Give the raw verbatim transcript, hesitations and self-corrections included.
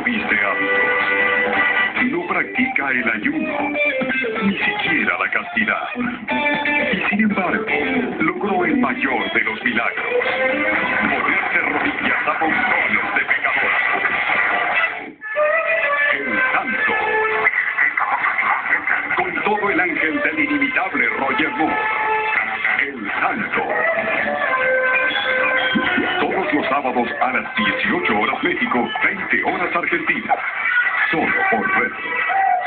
viste hábitos. No practica el ayuno, ni siquiera la castidad. Y sin embargo, logró el mayor de los milagros: ponerse rodillas a montones de pecadores. El Santo. Con todo el ángel del inimitable Roger Moore. El Santo. Todos los sábados a las dieciocho horas México, veinte horas Argentina. Solo por Red.